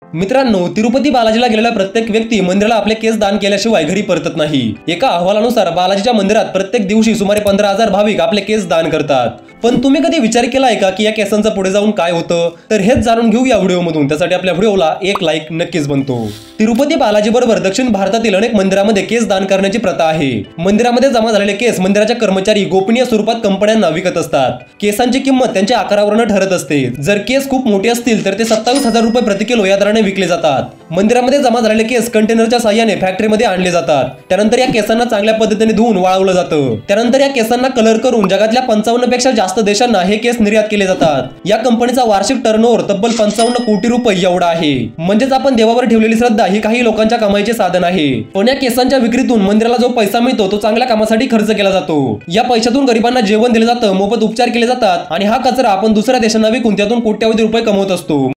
मित्रांनो, तिरुपती बालाजीला गेलेला प्रत्येक व्यक्ती मंदिराला आपले केस दान केल्याशिवाय घरी परतत नाही। एका अहवालानुसार बालाजीच्या मंदिरात प्रत्येक दिवशी सुमारे 15,000 भाविक आपले केस दान करतात। पण तुम्ही कधी विचार केलाय का की या केसांचं पुढे जाऊन काय होतं? तर हेच जाणून घेऊ या व्हिडिओमधून। त्यासाठी आपल्या व्हिडिओला एक लाईक नक्कीच बनतो। तिरुपती बालाजी बरोबर दक्षिण भारतातील अनेक मंदिरांमध्ये केस दान करण्याची प्रथा आहे। मंदिरामध्ये जमा झालेले केस मंदिराच्या कर्मचारी गोपनीय स्वरूपात कंपन्यांना विकत असतात। केसांची किंमत त्यांच्या आकारावरून ठरत असते। जर केस खूप मोठे असतील तर ते 27,000 रुपये प्रति किलो या दराने विकले जातात। मंदिरामध्ये जमा झालेले केस कंटेनरच्या साहाय्याने फॅक्टरीमध्ये आणले जातात। त्यानंतर या केसांना चांगल्या पद्धतीने धुवून वाळवलं जातं। त्यानंतर या केसांना कलर करून जगातल्या 55 पेक्षा जास्त देशांना हे केस निर्यात केले जातात। या कंपनीचा वार्षिक टर्नओव्हर तब्बल 55 कोटी रुपये एवढा आहे। म्हणजेच आपण देवावर ठेवलेली श्रद्धा ही काही लोकांच्या कमाईचे साधन आहे। पण या केसांच्या विक्रीतून मंदिराला जो पैसा मिळतो तो चांगल्या कामासाठी खर्च केला जातो। या पैशातून गरिबांना जेवण दिले जातं, मोफत उपचार केले जातात आणि हा कचरा आपण दुसऱ्या देशांना विकून त्यातून कोट्यावधी रुपये कमवत असतो।